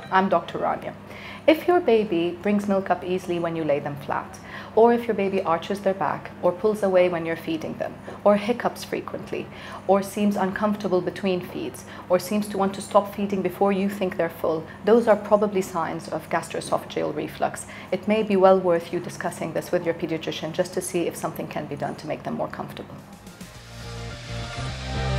I'm Dr. Rania. If your baby brings milk up easily when you lay them flat, or if your baby arches their back, or pulls away when you're feeding them, or hiccups frequently, or seems uncomfortable between feeds, or seems to want to stop feeding before you think they're full, those are probably signs of gastroesophageal reflux. It may be well worth you discussing this with your pediatrician just to see if something can be done to make them more comfortable.